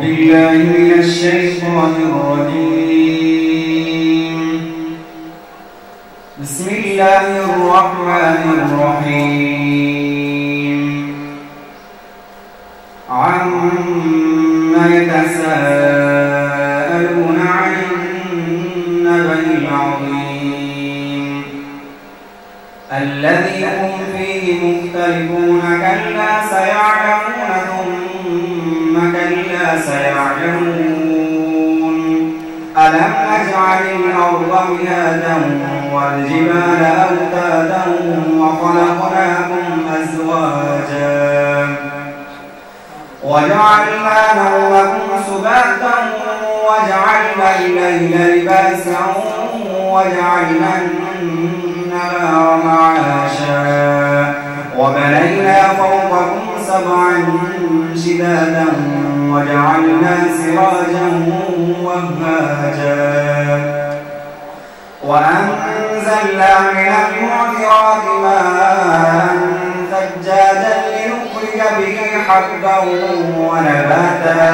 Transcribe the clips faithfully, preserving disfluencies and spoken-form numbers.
بالله من الشيطان الرجيم. بسم الله الرحمن الرحيم. عما يتساءلون عن النبأ العظيم الذي هم فيه مختلفون كلا سيعلمون ثم كلا سيعلمون ألم نجعل الأرض مهادا والجبال أوتادا وخلقناكم أزواجا وجعلنا نومكم سباتا وجعلنا الليل لباسا وجعلنا النهار معاشا وبنينا فوقكم سبعا شدادا وجعلنا سراجا وهاجا وأنزلنا من المعذرات ماء ثجاجا لنخرج به حبا ونباتا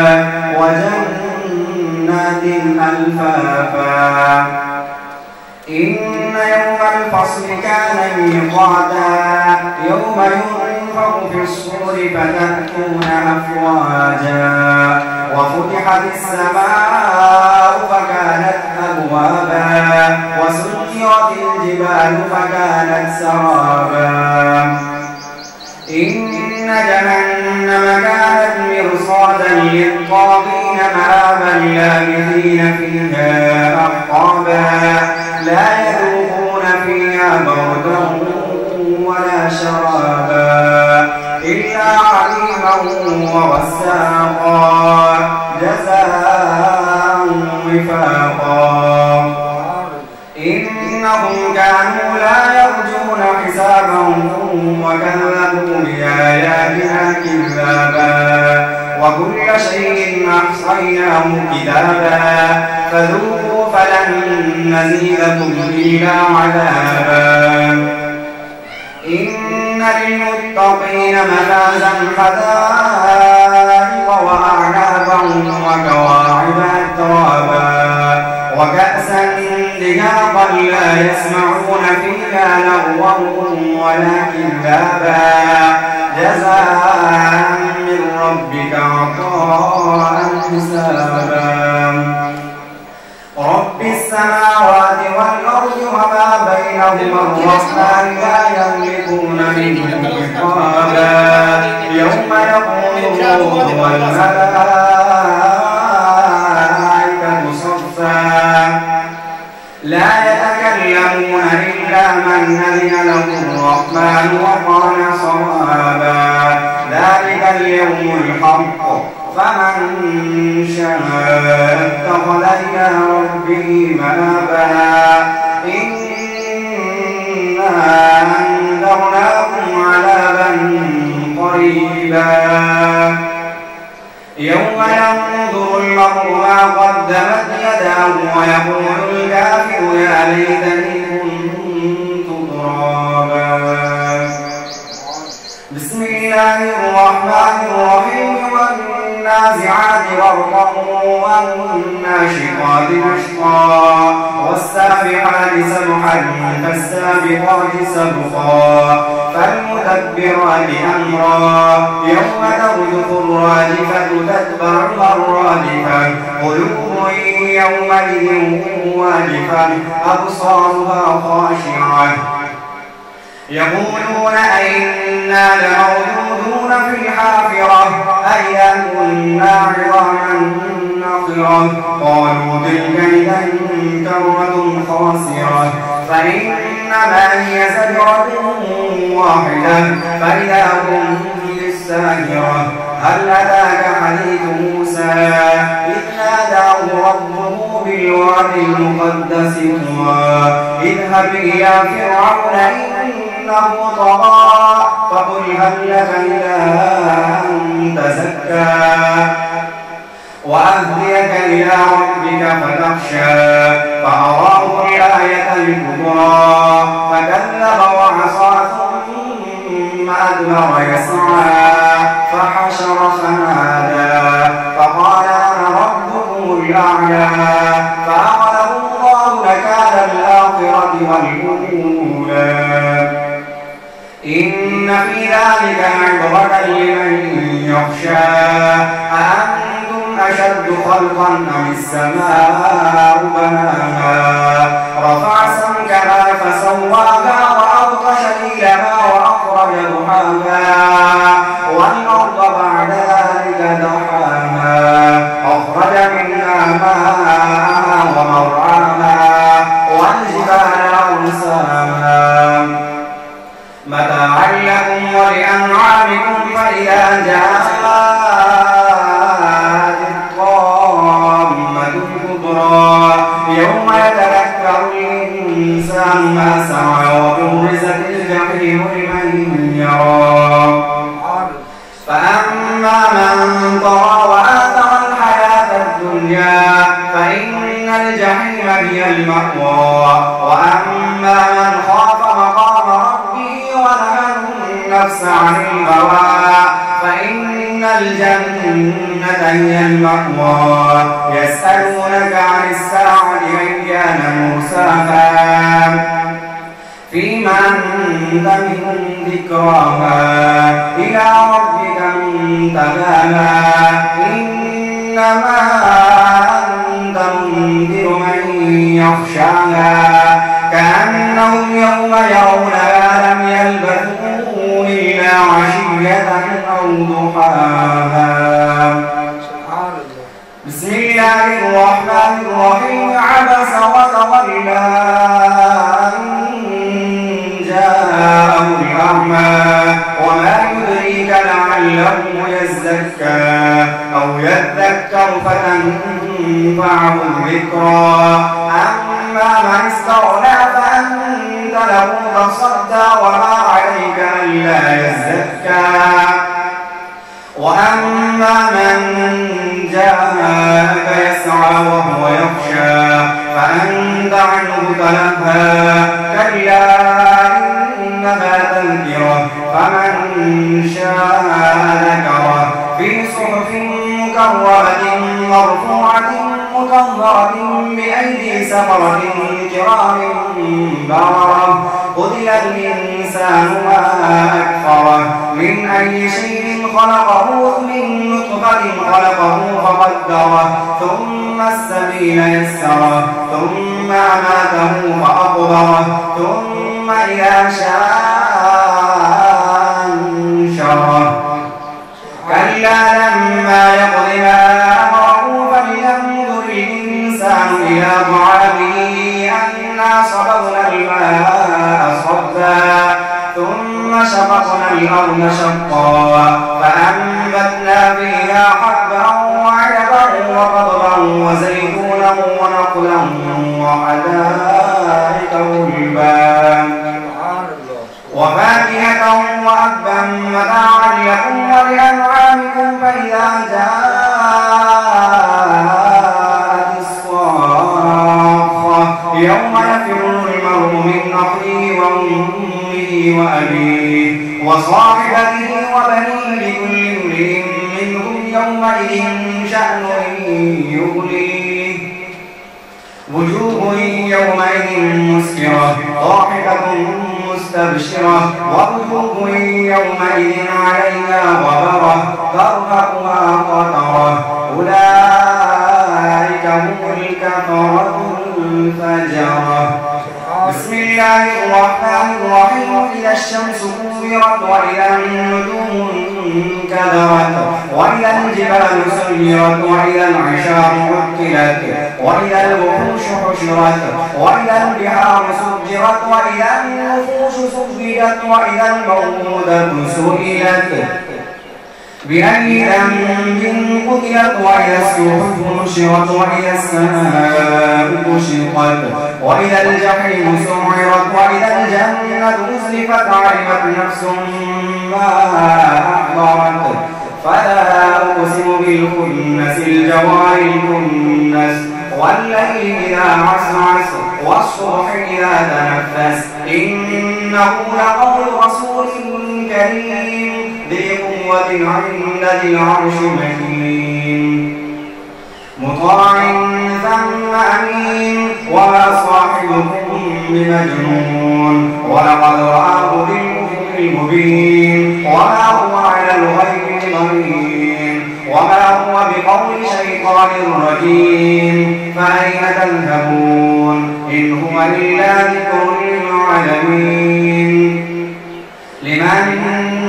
وجنات ألفافا إن يوم الفصل كان ميقاتا يوم ينفخ في الصور فتأتون أفواجا وفتحت السماء فكانت أبوابا وسيرت الجبال فكانت سرابا إن جهنم كانت مرصادا للطاغين مآبا لابثين فيها أحقابا لا يذوقون فيها بردا ولا شرابا إلا حميما وغساقا جزاء وفاقا إنهم كانوا لا يرجون حسابهم وكذبوا بآياتنا كذابا وكل شيء أحصيناه كتابا فذوقوا فلن نزيدكم إلا عذابا إن للمتقين مفازا حدائق وأعنابا وكواعب أترابا وكأسا دهاقا لا يسمعون فيها لغوا ولا كذابا جزاء من ربك عطاء حسابا رب السماوات والأرض وما بينهما الرحمن لا يملكون منه خطابا يوم يقوم الروح والملائكة صفا لا يتكلمون إلا من أذن له الرحمن وقال صوابا ذلك اليوم الحق فمن شاء اتخذ إلى ربه مآبا إنا أنذرناكم عذابا قريبا يوم ينظر المرء ما قدمت يداه ويقول الكافر يا ليتني كنت ترابا بسم الله الرحمن الرحيم والنازعات غرقا والناشطات نشطا والسابحات سبحا فالسابقات سبقا فالمدبرات أمرا يوم ترجف الراجفة تتبعها الرادفة قلوب يومئذ واجفة أبصارها خاشعة يقولون أئنا لموجودون في الحافرة أئذا كنا عظاما نخرة قالوا تلك إذا كرة خاسرة فإنما هي زجرة واحدة فإذا هم بالساهرة هل أتاك حديث موسى إذ ناداه ربه بالواد المقدس طوى اذهب إلى فرعون إنه طغى فقل هل لك إلى أن تزكى وأهديك إلى ربك فتخشى فأراه الآية الكبرى فكذب وعصى ثم أدبر يسعى فحشر فنادى فقال ذلك عبرة لمن يخشى أأنتم أشد خلقا أم السماء بناها رفع سمكها فسواها وأغطش ليلها وأخرج ضحاها والأرض بعد ذلك دحاها أخرج منها ماءها ومرعاها والجبال أرساها متاعا لكم ولأنعامكم فإذا جاءت الطامة الكبرى يوم يتذكر الإنسان ما سعى وبرزت الجحيم لمن يرى فأما من طغى وآثر الحياة الدنيا فإن الجحيم هي المأوى وأما من خاف مقام ربه ونهى النفس عن الهوى فإن الجنة هي المأوى يسألونك عن الساعة أيان مرساها فيما أنت من ذكراها إلى ربك منتهاها إنما أنت منذر من يخشاها كأنهم يوم يرونها لم يلبثوا إلا عشية أو ضحاها. بسم الله الرحمن الرحيم عبس وتولى جاءه الأعمى وما يدريك لعله يزكى أو يذكر فتنفعه الذكرى أما من استغنى فأنت له تصدى وما عليك ألا يزكى وأما من جاءك يسعى وهو يخشى فأنت عنه تلهى كلا إنها تذكرة فمن شاء ذكره في صحف مكرمة مرفوعة مطهرة بأيدي سفرة كرام بررة قتل الإنسان ما أكفره من أي شيء خلقه من نطفة خلقه فقدره ثم السبيل يسره ثم أماته فأقبره ثم إذا شاء أنشره كلا لما يقض ما أمره فلينظر الإنسان إلى طعامه أنا صببنا الماء صبا ثم شققنا الأرض شقا فأنبتنا فيها حبا وعنبا وقضبا وزيتونا ونخلا وحدائق غلبا وفاكهة وأبا متاعا لكم ولأنعامكم فإذا جاءت الصاخة يوم يفر المرء من أخيه وأمه وأبيه وصاحبته وبنيه لكل امرئ منهم يومئذ شأن يغنيه وجوه يومئذ مسفرة ضاحكة مستبشرة ووجوه يومئذ عليها غبرة ترهقها قترة أولئك هم الكفرة الفجرة. بسم الله الرحمن الرحيم إذا الشمس كورت وإذا النجوم انكدرت وإذا الجبال سيرت وإذا العشار عطلت وإذا الوحوش حشرت وإذا البحار سجرت وإذا النفوس صفدت وإذا الموءودة سئلت بأي ذنب قتلت وإذا الصحف نشرت وإذا السماء كشطت وإذا الجحيم سعرت وإذا الجنة أزلفت علمت نفس ما أحضرت فلا أقسم بالخنس الجوار الكنس والليل إذا عسعس والصبح إذا تنفس إنه لقول رسول كريم ذي قوة عند ذي العرش مكين مطاع ثم أمين وما صاحبكم بمجنون ولقد رآه بالأفق المبين وما هو على الغيب بضنين وما هو بقول شيطان رجيم فأين تذهبون إن هو إلا ذكر للعالمين لمن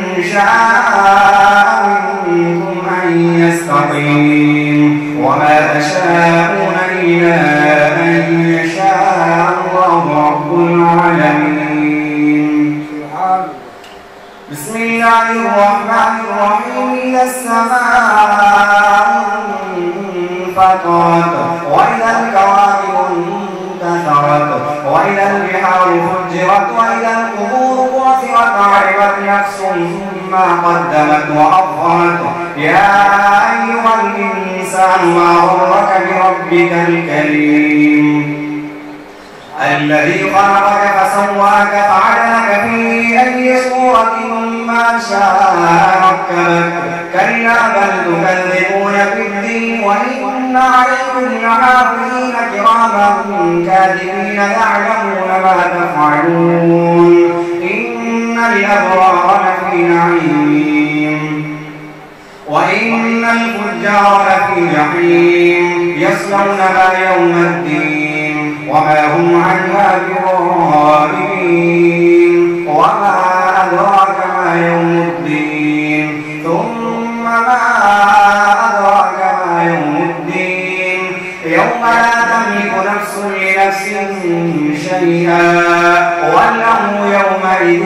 شاء منكم أن يستقيم وما تشاءون إلا أن يشاء الله رب العالمين. بسم الله الرحمن الرحيم. إذا السماء انفطرت وإذا الكواكب انتثرت وإذا البحار فجرت وإذا القبور بعثرت علمت نفس ما قدمت وأخرت يا أيها الإنسان ما غرك بربك الكريم الذي خلقك فسواك فعدلك في أي صورة ما شاء ركبك كلا بل تكذبون بالدين وإن عليكم لحافظين كراما كاتبين يعلمون ما تفعلون إن الأبرار لفي نعيم وإن الفجار لفي جحيم يصلونها يوم الدين وما هم عنها بغائبين وما أدراك ما يوم الدين ثم ما أدراك ما يوم الدين يوم لا تملك نفس لنفس شيئا والأمر يومئذ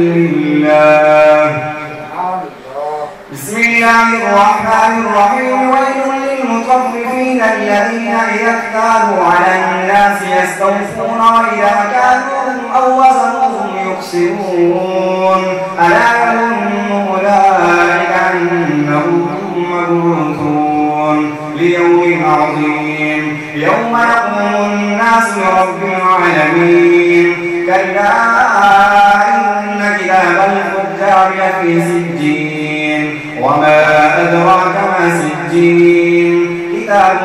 لله. بسم الله الرحمن الرحيم. ويل للمطففين الذين إذا اكتالوا على الناس يستوفون وإذا كانوهم أو وزنوهم يخسرون ألا يظن أولئك أنهم مبعوثون ليوم عظيم يوم يقوم الناس لرب العالمين كلا إن كتاب الفجار لفي سجين وما أدراك ما سجين كتاب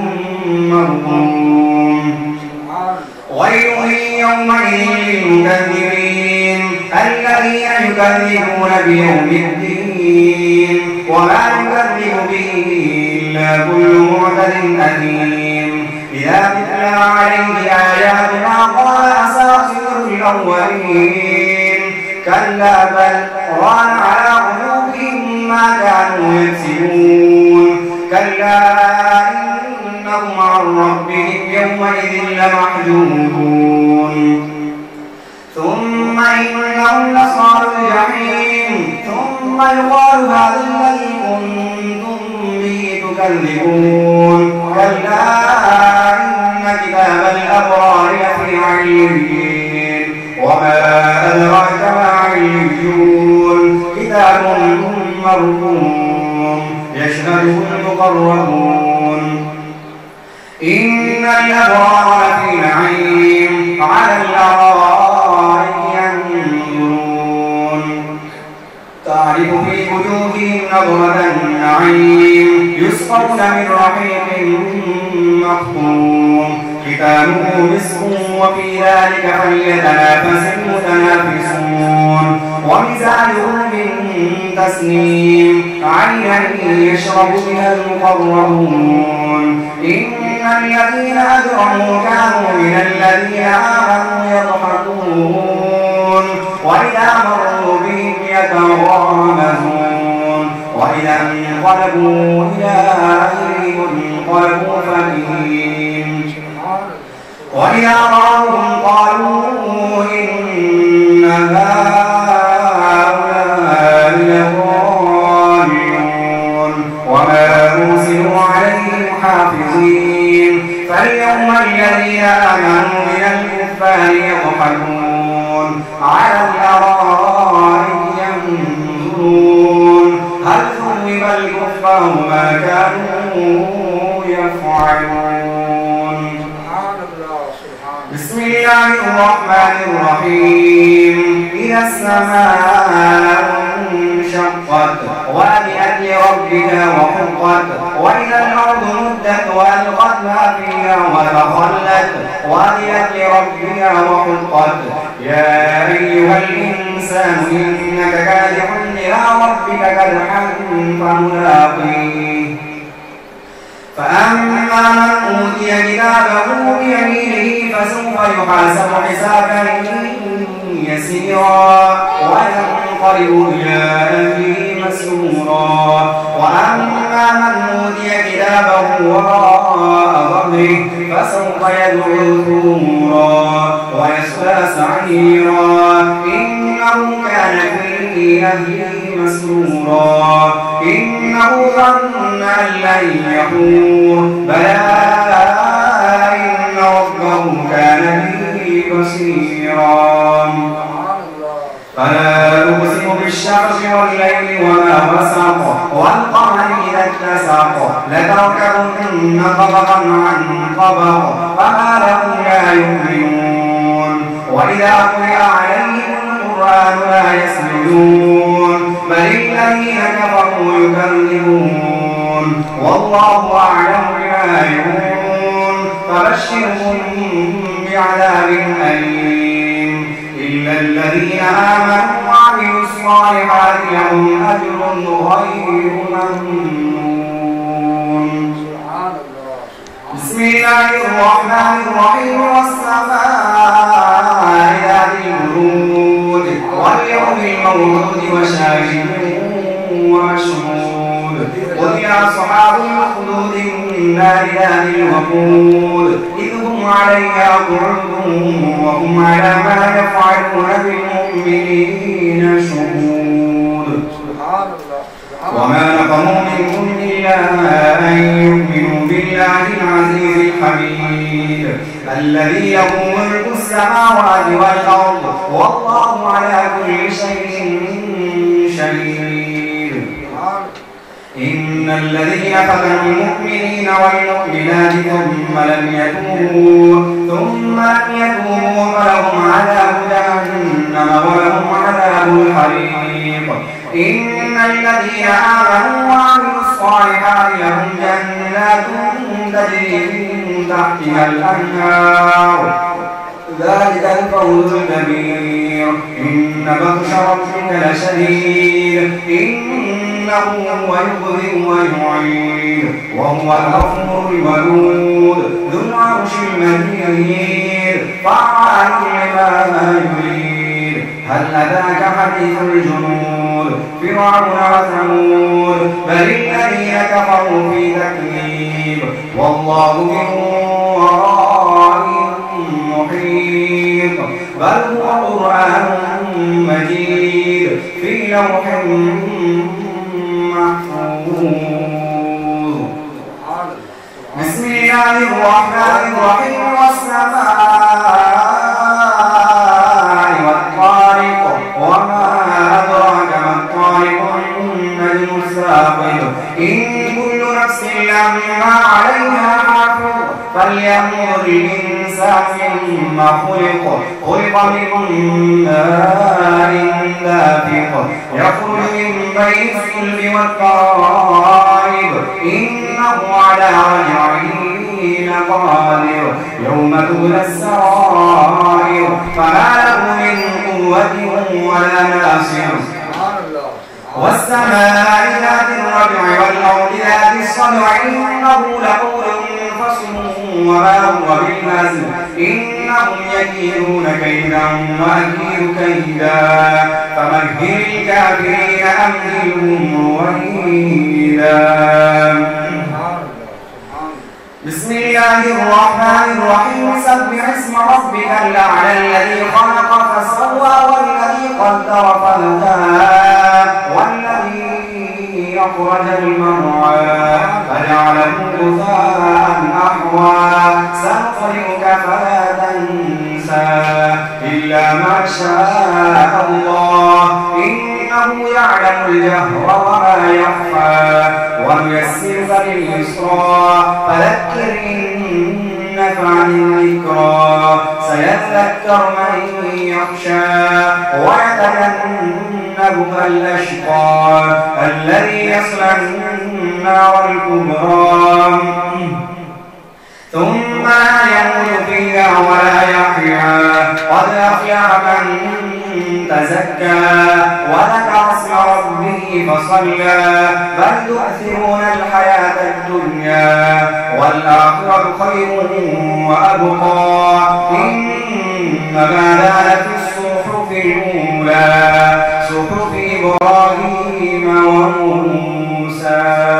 مرقوم ويل يومئذ للمكذبين الذين يكذبون بيوم الدين وما يكذب به إلا كل معتد أثيم إذا تتلى عليه آياتنا قال أساطير الأولين كلا بل ران على قلوبهم ما كانوا يكسبون كلا إنهم عن ربهم يومئذ لمحجوبون ثم إنهم لصالو الجحيم ثم يقال هذا الذي كنتم به تكذبون كلا إن كتاب الأبرار لفي عليين وما أدراك ما عليون كتاب مرقوم يشهده المقربون إن الأبرار لفي نعيم على الأرائك ينظرون تعرف في وجوههم نظرة النعيم يسقون من رحيق مختوم ختامه مسك وفي ذلك فليتنافس المتنافسون ومزاجه من تسنيم عينا يشرب بها المقربون إن الذين أجرموا كانوا من الذين آمنوا يضحكون وإذا مروا بهم يتغامزون وإذا انقلبوا إلى أهلهم انقلبوا فكهين وإذا رأوهم قالوا إن هؤلاء لضالون وما أرسلوا عليهم حافظين فاليوم الذين آمنوا من الكفار يضحكون على الأرائك ينظرون هل ثوب الكفار ما كانوا يفعلون. بسم الله الرحمن الرحيم. إذا السماء انشقت وأذنت لربها وحقت وإذا الأرض مدت وألقت ما فيها وتخلت وأذنت لربها وحقت يا أيها الإنسان الإنسان إنك كادح إلى ربك كدحا فملاقيه فأما من أوتي كتابه بيمينه فسوف يحاسب حسابا يسيرا وينقلب إلى أهله مسرورا وأما من أوتي كتابه وراء ظهره فسوف يدعو ثبورا ويصلى سعيرا إنه كان في أهله مسرورا إنه ظن أن لن يحور بلى إن ربه كان به بصيرا فلا أقسم بالشمس والليل وما وسق والقمر إذا اتسق لتركبن طبقا عن طبق فما لهم لا يؤمنون وإذا قرئ عليهم القرآن لا يسجدون بل الذين كفروا يكذبون والله أعلم بما يقولون فبشرهم بعذاب أليم إلا الذين آمنوا وعملوا الصالحات لهم أجر غير ممنون. بسم الله الرحمن الرحيم والسماء ذات البروج واليوم الموعود وشاهد ومشهود قتل أصحاب الأخدود النار ذات الوقود إذ هم عليها قعود وهم على ما يفعلون بالمؤمنين شهود وما نقموا منهم إلا أن يؤمنوا بالله العزيز الحميد الذي له ملك السماوات والأرض والله على كل شيء شهيد. إن الذين فتنوا المؤمنين والمؤمنات ثم لم يتوبوا ثم لم يتوبوا فلهم عذاب جهنم ولهم عذاب الحريق. إن الذين آمنوا وعملوا الصالحات لهم جنات تجري من تحتها الأنهار ذلك الفوز الكبير. إن بطش ربك لشديد إنه هو يبدئ ويعيد وهو الغفور الودود ذو العرش المجيد فعال لما يريد. هل أتاك حديث الجنود فرعون وثمود بل الذين كفروا في تكذيب والله من ورائهم محيط بل هو قرآن مجيد في لوح محفوظ. بسم الله الرحمن الرحيم والسماء والطارق وما أدراك ما الطارق النجم الثاقب إن كل نفس لما عليها حافظ فلينظر الإنسان مما خلق خلق من ماء دافق يخرج من بين الصلب والترائب إنه على رجعه لقادر يوم تبلى السرائر فما له من قوة ولا ناصر. والسماء ذات الرجع والأرض ذات الصدع إنه لقول فصل وما هو بالهزل إنهم يكيدون كيدا وأكيد كيدا فمهل الكافرين أمهلهم رويدا. بسم الله الرحمن الرحيم سبح اسم ربك الأعلى الذي خلق فسوى والذي قدر فهدى والذي أخرج المرعى فجعله غثاء أحوى سنقرئك فلا تنسى إلا ما شاء الله إنه يعلم الجهر وما يخفى ونيسرك لليسرى فذكر إن نفعت الذكرى سيذكر من يخشى ويتجنبها الأشقى الذي يصلى النار الكبرى ثم لا يموت فيها ولا يحيا قد أفلح من تزكى وصلى بل تؤثرون الحياة الدنيا والآخرة خير وأبقى إن هذا لفي الصحف الأولى صحف إبراهيم وموسى.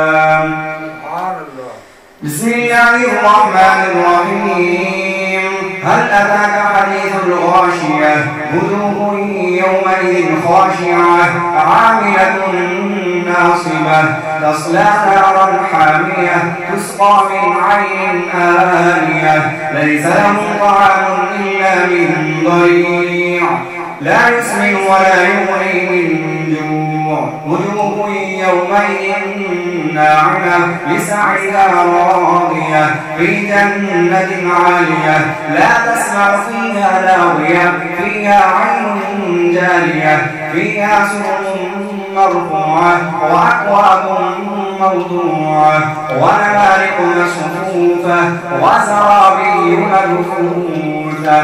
بسم الله الرحمن الرحيم. هل أتاك حديث الغاشية وجوه يومئذ خاشعة عاملة ناصبة تصلى نارا حامية تسقى من عين آنية ليس لهم طعام إلا من ضريع لا يسمن ولا يغني من جوع وجوه يومئذ ناعمة لسعيها راضية في جنة عالية لا تسمع فيها لاغية فيها عين جارية فيها سرر مرفوعة وأكواب موضوعة ونمارق مصفوفة وزرابي مبثوثة.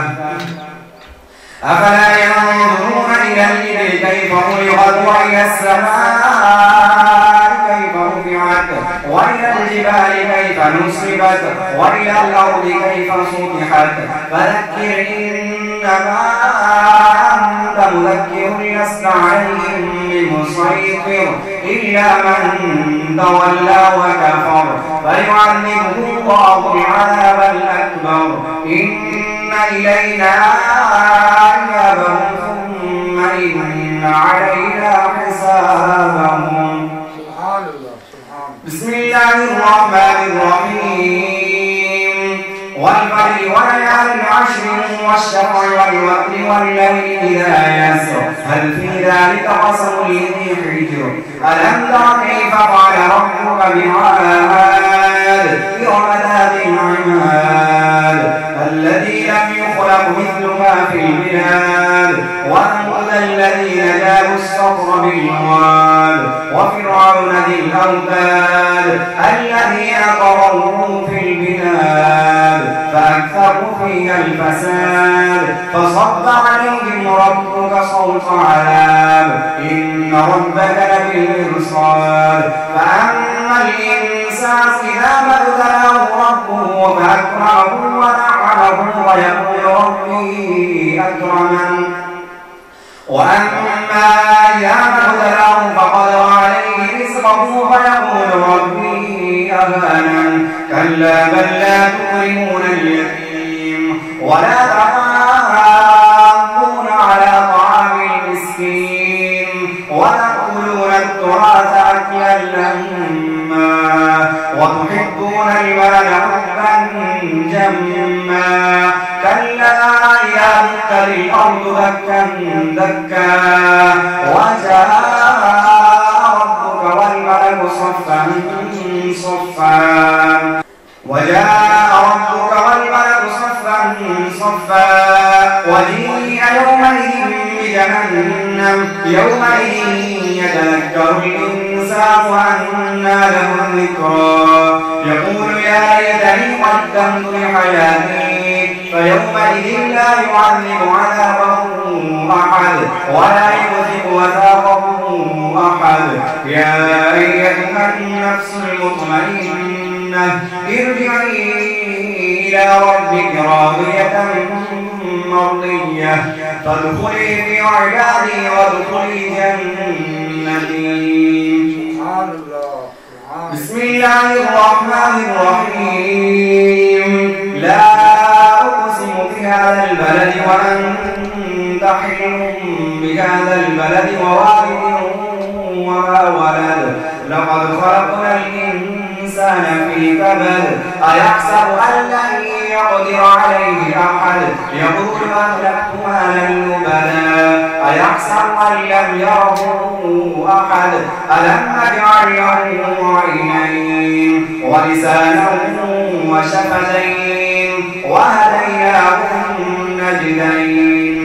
أفلا ينظرون إلى الإبل كيف خلقت وإلى السماء كيف رفعت وإلى الجبال كيف نصبت وإلى الأرض كيف سطحت فذكر إنما أنت مذكر لست عليهم بمسيطر إلا من تولى وكفر فيعذبه الله العذاب الأكبر إن إلينا إيابهم ثم إن علينا حسابهم. بسم الله الرحمن الرحيم. والفجر وليال عشر والشفع والوتر والليل إذا يسر هل في ذلك قسم لذي حجر ألم تر كيف فعل ربك بعاد إرم ذات العماد الذي لم يخلق مثلها في البلاد وثمود الذين جابوا الصخر بالواد وفرعون ذي الأوتاد الذين طغوا في البلاد فأكثروا فيها الفساد فصب عليهم ربك صوت عذاب إن ربك لبالمرصاد. فأما الإنسان إذا ما ابتلاه ربه فأكرمه ونعمه ويقول ربي أكرمن وأما إذا ما ابتلاه فقدر عليه رزقه فيقول ربي أهانن كلا بل لا تكرمون اليتيم ولا تحاضون على طعام المسكين وتأكلون التراث أكلا لما وتحبون المال حبا جما كلا إذا دكت الأرض دكا دكا وجاء ربك والملك صفا صفا وجاء ربك والملك صفا صفا وجيء يومئذ بجهنم يومئذ يتذكر الإنسان وأنى له الذكرى يقول يا ليتني قدمت لحياتي فيومئذ لا يعذب عذابه أحد ولا يوثق وثاقه أحد. يا أيتها النفس المطمئنة ارجعي إلى ربك راضية مرضية فادخلي في عبادي وادخلي جنتي. بسم الله الرحمن الرحيم. لا أقسم بهذا البلد وأنت حل بهذا البلد ووالد وما ولد لقد خلقنا الإنسان في كبد أيحسب أن لن يقدر عليه أحد يقول أهلكت مالا لبدا أيحسب أن لم يره أحد ألم نجعل له عينين ولسانا وشفتين وهديناه النجدين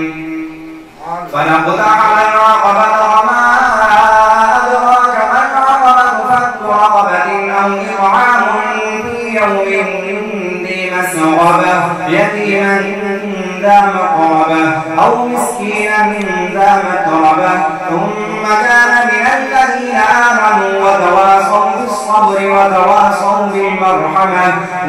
فنقطع العقبة وما أدراك ما العقبة فك رقبة أو إطعام في يوم ذي مسغبة يتيما ذا مقربة أو مسكينا ذا متربة ثم كان من الذين آمنوا وتواصوا بالصبر وتواصوا بالمرحمة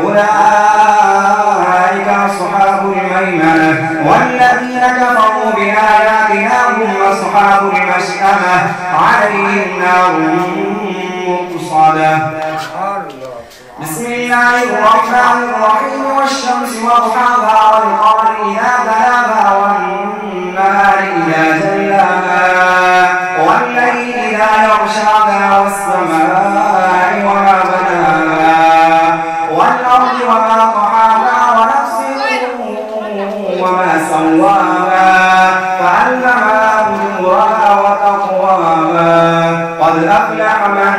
أولئك أصحاب الميمنة والذين كفروا بآياتنا هم أصحاب المشأمة عليهم نار مؤصدة. بسم الله الرحمن الرحيم والشمس وضحاها والقمر إذا تلاها والنهار إذا جلاها والليل إذا يغشاها والسماء وما بناها والأرض وما طحاها ونفس وما سواها فألهمها فجورها وتقواها قد أفلح من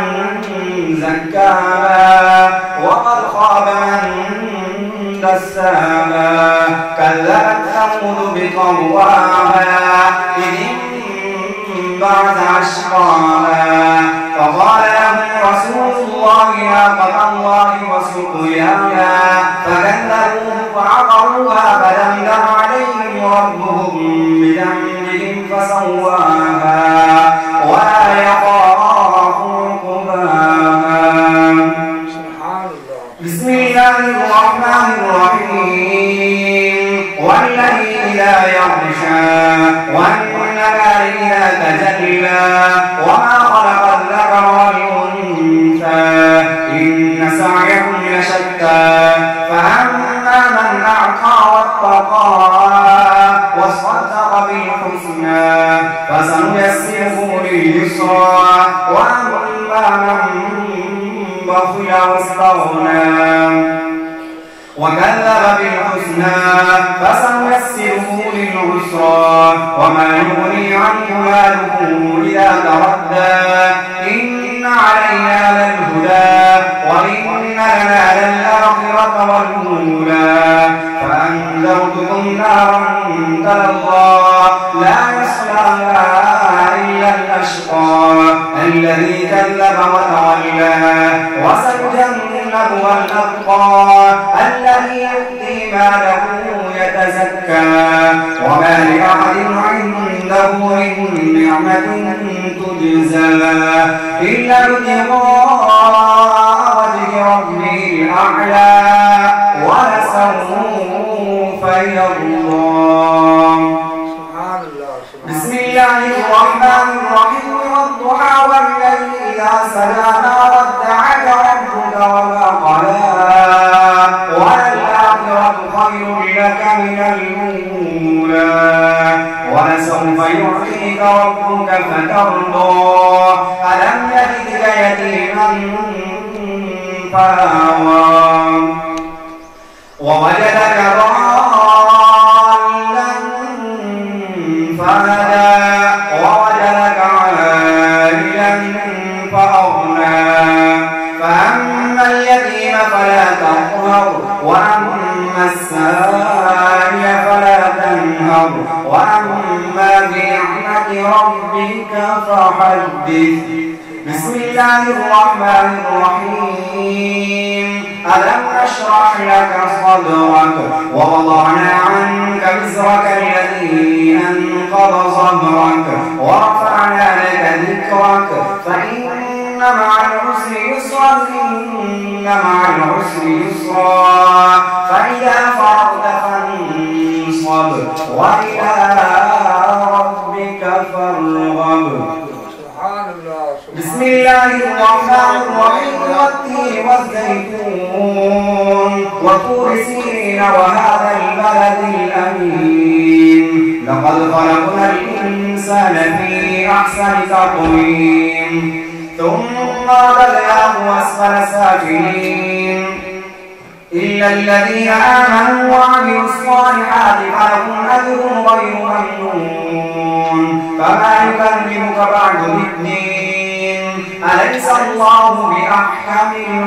زكاها وقد خاب من دساها كذبت ثمود بطغواها إذ انبعث أشقاها فقال لهم رسول الله ناقة الله وسقياها فكذبوه فعقروها فدمدم عليهم ربهم بذنبهم فسواها ولا يخاف بسم الله الرحمن الرحيم والليل إذا يغشى والنهار إذا تجلى وما خلق الذكر والأنثى إن سعيكم لشتى فأما من أعطى واتقى وصدق بالحسنى فسنيسره لليسرى وأما من بخل واستغنى وكذب بالحسنى فسنيسره للعسرى وما يغني عنه ماله إذا تردى إن علينا للهدى وإن لنا للآخرة والأولى فأنذرتكم نارا تلظى لا يصلاها إلا الأشقى الذي كذب وتولى وسيجنبها الأتقى الذي يؤتي ماله يتزكى وما لأحد عنده من نعمة تجزى إلا ابتغاء وجه ربه الأعلى ولسوف يرضى. بسم الله الرحمن الرحيم والضحى والليل إذا سجى ما ودعك ربك وما قلى وللآخرة خير لك من الأولى ولسوف يعطيك ربك فترضى ألم يجدك يتيما فآوى ووجدك ضالا فهدى ووجدك عائلا فأغنى فأما اليتيم فلا تقهر وأما السائل فلا تنهر وأما بنعمة ربك فحدث. بسم الله الرحمن الرحيم ألم نشرح لك صدرك ووضعنا عنك وزرك الذي أنقض ظهرك ورفعنا لك ذكرك فإن مع العسر يسرا إن مع العسر يسرا فإذا فرغت فانصب وإلى ربك فارغب. بسم الله الرحمن الرحيم والتين والزيتون وطور سينين وهذا البلد الأمين لقد خلقنا الإنسان في أحسن تقويم ثم رددناه أسفل سافلين إلا الذين آمنوا وعملوا الصالحات فلهم أجر غير ممنون فما يكذبك بعد بالدين أليس الله بأحكم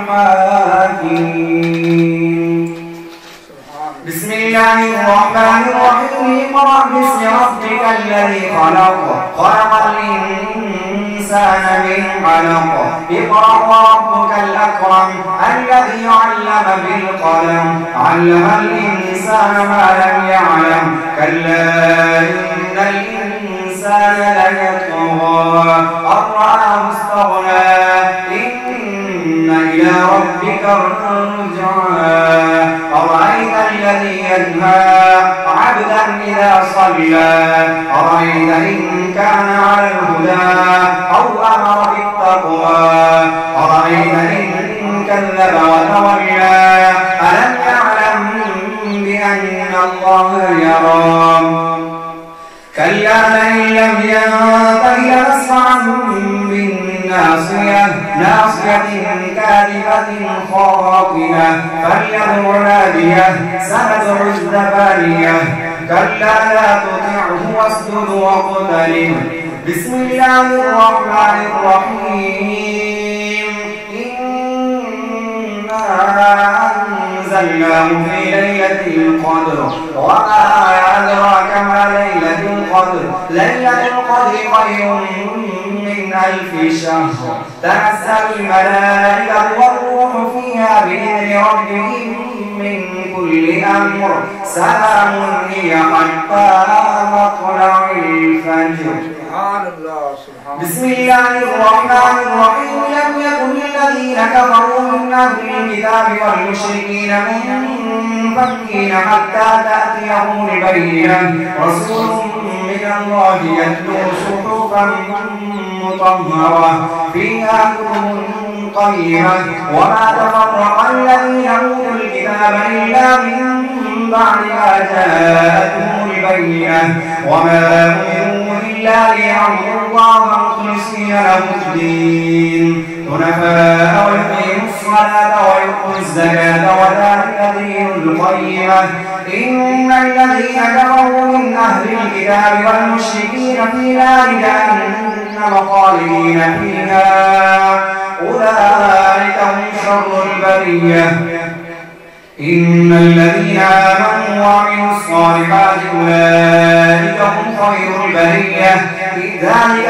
الحاكمين. بسم الله الرحمن الرحيم اقرأ باسم ربك الذي خلق خلق الإنسان الإنسان من علق اقرأ وربك الأكرم الذي علم بالقلم علم الإنسان ما لم يعلم كلا إن الإنسان ليطغى أن رآه استغنى إن إلى ربك الرجعى أرأيت الذي ينهى عبدا إذا صلى أرأيت إن كان على الهدى أو أمر بالتقوى أرأيت إن كذب وتولى ألم يعلم بأن الله يرى كلا لئن لم ينته لنسفعا بالناصية ناصية كاذبة خاطئة فليدع ناديه سندع الزبانية كلا لا تطعه واسجد واقترب بسم الله الرحمن الرحيم إنا أنزلناه في ليلة القدر وما أدراك ما ليلة القدر ليلة القدر خير من ألف شهر تنزل الملائكة والروح فيها بإذن ربهم من كل أمر سلام هي حتى مطلع الفجر. بسم الله الرحمن الرحيم لم يكن الذين كفروا من أهل الكتاب والمشركين منفكين حتى تأتيهم البينة رسول من الله يتلو صحفا مطهرة فيها كتب قيمة وما تفرق الذين أوتوا الكتاب إلا من بعد ما جاءتهم البينة وما أمروا إلا ليعبدوا الله مخلصين له الدين حنفاء ويقيموا الصلاة ويؤتوا الزكاة وذلك دين القيمة إن الذين كفروا من أهل الكتاب والمشركين في نار جهنم خالدين فيها أولئك هم شر البرية إن الذين آمنوا وعملوا الصالحات أولئك هم خير البرية ذلك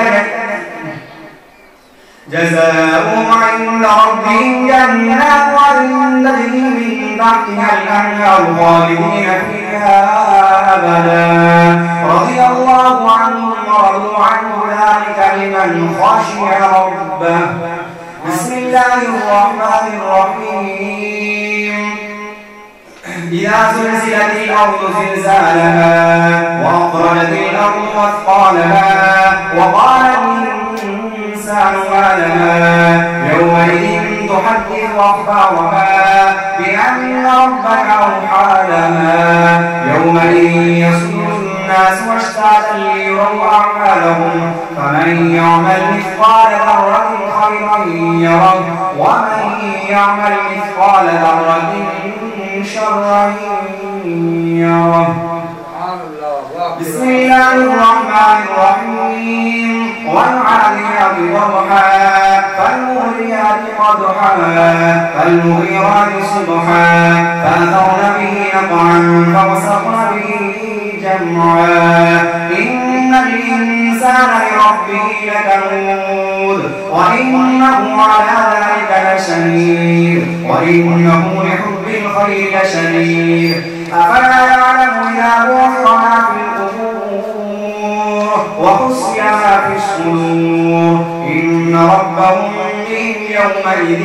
جزاؤهم عند ربهم جنات عدن تجري من تحتها الأنهار خالدين فيها أبدا رضي الله عنهم ورضوا عنه ذلك لمن خشي ربه. بسم الله الرحمن الرحيم إذا زلزلت الأرض زلزالها وأخرجت الأرض أثقالها وقال الإنسان ما لها يومئذ تحدث أخبارها بأن ربك أوحى لها يومئذ يصدر الناس أشتاتا ليروا أعمالهم فمن يعمل مثقال ذرة خيرا يره ومن يعمل مثقال ذرة شرا يره. بسم الله الرحمن الرحيم والعاديات ضبحا فالموريات قدحا فالمغيرات صبحا فأثرن به نقعا فوسطن به جمعا إن الإنسان لربه لكنود وإنه على ذلك لشهيد وإنه لحب الخير لشديد أفلا يعلم إذا بعثر ما في القبور وحصي ما في الصدور إن ربهم بهم يومئذ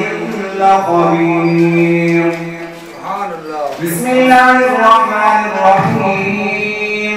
لخبير. بسم الله الرحمن الرحيم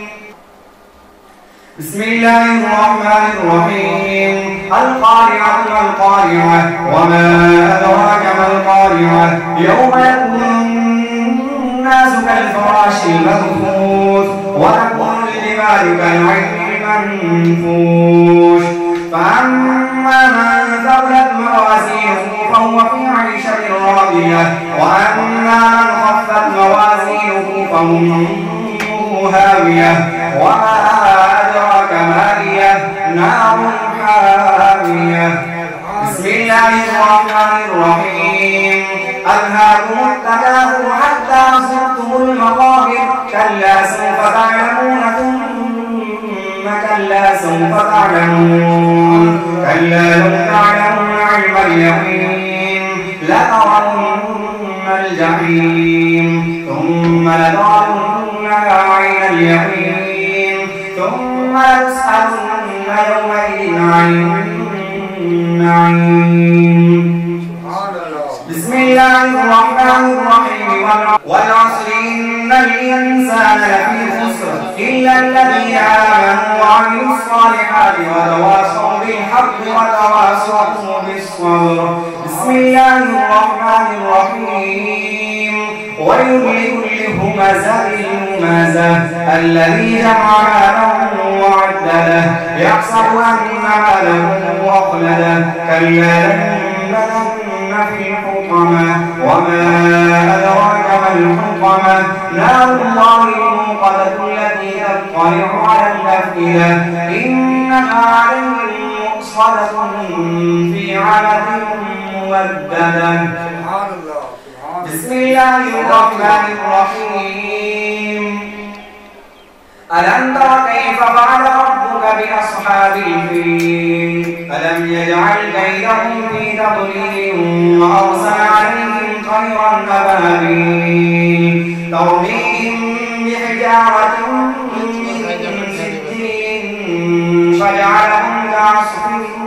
بسم الله الرحمن الرحيم القارعة ما القارعة وما أدراك ما القارعة يوم يكون الناس كالفراش المبثوث وتكون الجبال كالعهن المنفوش فأما من ثقلت موازينه فهو في عيشة راضية وأما من خفت موازينه فأمه هاوية وما أدراك ما هي نار حامية. بسم الله الرحمن الرحيم ألهاكم التكاثر حتى زرتم المقابر كلا سوف تعلمون ثم كلا سوف تعلمون كلا لو تعلمون علم اليقين لترون الجحيم ثم لترونها عين اليقين ثم لتسألن يومئذ عن النعيم. بسم الله الرحمن الرحيم والعصر إن الإنسان لفي خسر إلا الذين آمنوا وعملوا الصالحات وتواصوا بالحق وتواصوا بالصبر. بسم الله الرحمن الرحيم ويل لكل همزة لمزة الذي جمع ماله وعدده يحسب أن ماله أخلده كلا لنبذن في الحطمة وما أدراك ما الحطمة نار الله الموقدة التي تطلع على الأفئدة إنها عليهم مؤصدة في عمد ممددة. بسم الله الرحمن الرحيم ألم تر كيف فعل ربك بأصحاب الفيل ألم يجعل كيدهم في تضليل وأرسل عليهم طيرا أبابيل ترميهم بحجارة من سجيل فجعلهم كعصف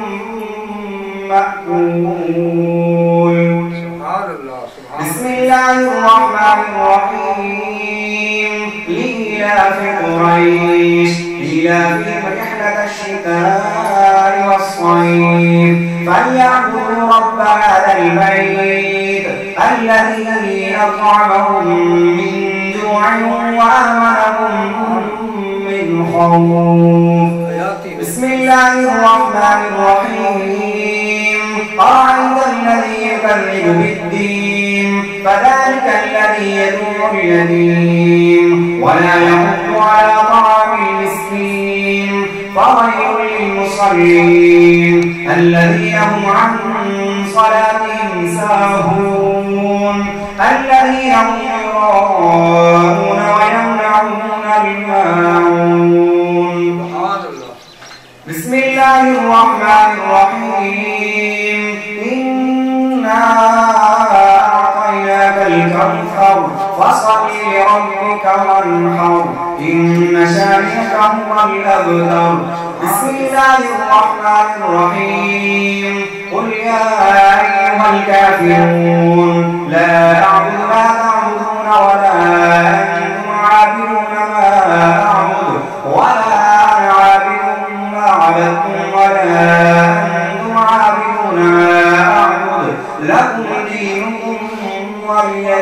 مأكول. بسم الله الرحمن الرحيم لإيلاف قريش إيلافهم رحلة الشتاء والصيف فليعبدوا رب هذا البيت الذي أطعمهم من جوع وآمنهم من خوف. بسم الله الرحمن الرحيم أرأيت الذي يكذب بالدين فذلك الذي يدعو اليتيم ولا يحض على طعام المسكين فويل للمصلين الذين هم عن صلاتهم ساهون الذين هم يراءون ويمنعون الماعون. بسم الله الرحمن الرحيم إنا أعطيناك الكوثر فصل لربك وانحر إن شانئك هو الأبتر. بسم الله الرحمن الرحيم قل يا أيها الكافرون لا أعبد ما تعبدون ولا أنتم عابدون ما أعبد ولا أنا عابد ما عبدتم ولا أنتم عابدون ما أعبد لكم دينكم ولي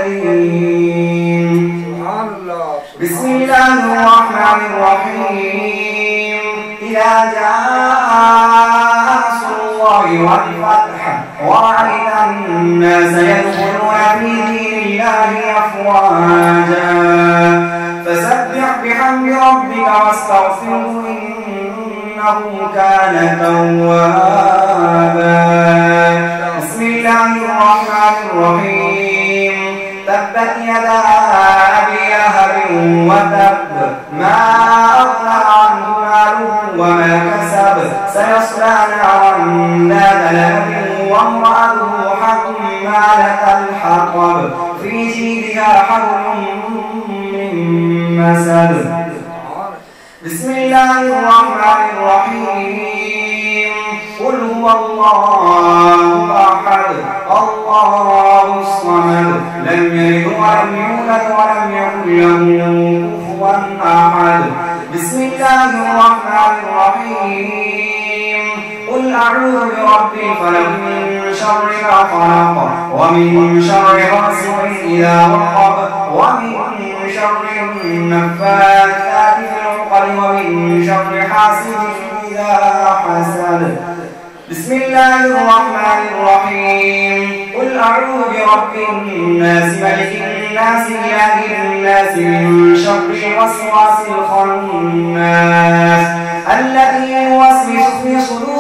دين. بسم الله الرحمن الرحيم إذا جاء نصر الله والفتح ورأيت الناس يدخلون في دين الله أفواجا فسبح بحمد ربك واستغفره إنه كان توابا. بسم الله الرحمن الرحيم تبت يدا أبي لهب وتب ما أغنى عنه ماله وما كسب سيصلى نارا ذات لهب وامرأته حمالة الحطب في جيدها حبل من مسد. بسم الله الرحمن الرحيم قل هو الله أحد الله الصمد لم يلد ولم يولد ولم يكن له كفوا أحد. بسم الله الرحمن الرحيم قل أعوذ برب الفلق من شر ما خلق ومن شر غاسق إذا وقب ومن شر النفاثات في العقد ومن شر حاسد إذا حسد. بسم الله الرحمن الرحيم قل أعوذ برب الناس ملك الناس إله الناس من شر الوسواس الخناس الذي يوسوس في صدور